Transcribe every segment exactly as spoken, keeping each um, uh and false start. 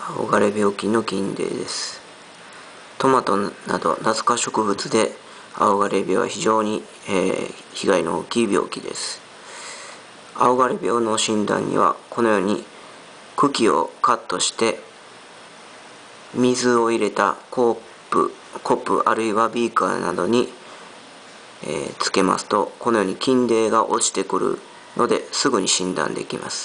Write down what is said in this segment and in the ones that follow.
青枯れ病気の菌泥です。トマトなどナス科植物で青枯れ病は非常に、えー、被害の大きい病気です。青枯れ病の診断にはこのように茎をカットして水を入れたコップ、コップあるいはビーカーなどに、えー、つけますとこのように菌泥が落ちてくるのですぐに診断できます。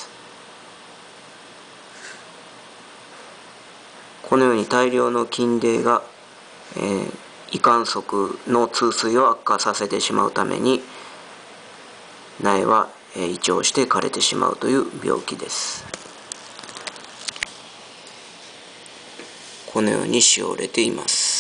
このように大量の菌泥が、えー、胃管束の通水を悪化させてしまうために苗は、えー、胃腸して枯れてしまうという病気です。このようにしおれています。